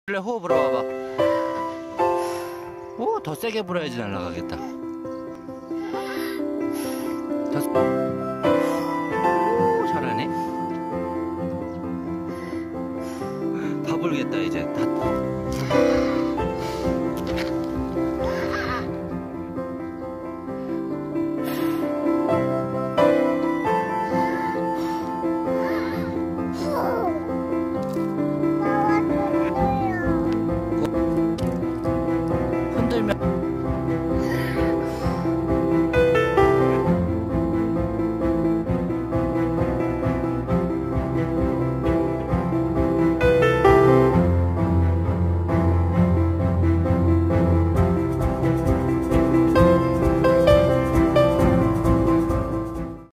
원래 호흡 불어봐봐. 오, 더 세게 불어야지 날아가겠다. 오, 잘하네. 다 불겠다 이제. 다.